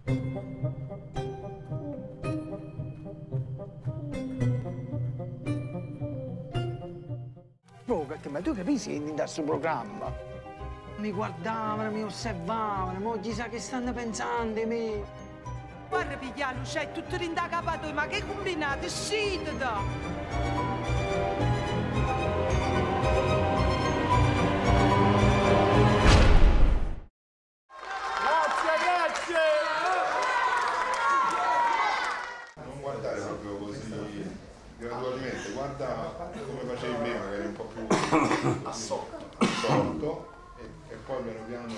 Ma tu capisci in questo programma? Mi guardavano, mi osservavano, mo chissà che stanno pensando di me. Guarda piglialo, c'è tutto rindacapato, ma che combinate, scendete! Non guardare proprio così gradualmente, guarda come facevi prima, che eri un po' più assorto e poi piano piano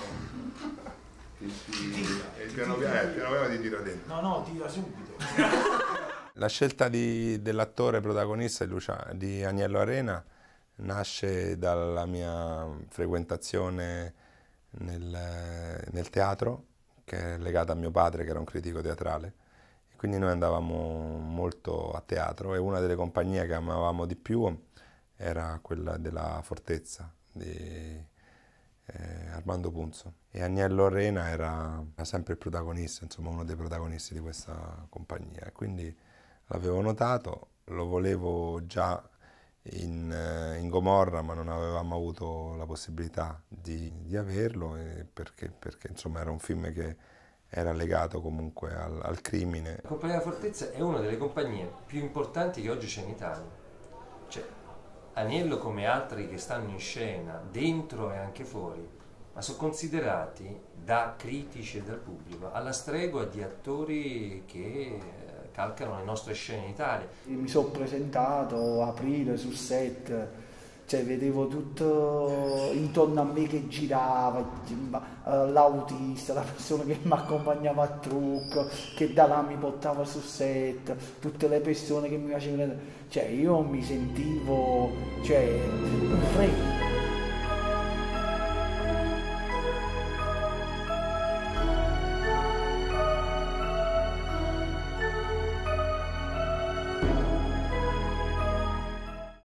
piano piano ti tira dentro. No, tira subito. La scelta dell'attore protagonista di Agnello Arena nasce dalla mia frequentazione nel teatro, che è legata a mio padre, che era un critico teatrale. E quindi noi andavamo molto a teatro e una delle compagnie che amavamo di più era quella della Fortezza di Armando Punzo. E Agnello Arena era sempre il protagonista, insomma uno dei protagonisti di questa compagnia. E quindi l'avevo notato, lo volevo già in Gomorra, ma non avevamo avuto la possibilità di averlo, perché insomma era un film che era legato comunque al crimine. La Compagnia della Fortezza è una delle compagnie più importanti che oggi c'è in Italia. Cioè, Agnello, come altri che stanno in scena, dentro e anche fuori, ma sono considerati da critici e dal pubblico alla stregua di attori che calcano le nostre scene in Italia. Mi sono presentato a aprile sul set, cioè vedevo tutto intorno a me che girava, l'autista, la persona che mi accompagnava a trucco, che da là mi portava sul set, tutte le persone che mi facevano, cioè io mi sentivo, cioè, un re.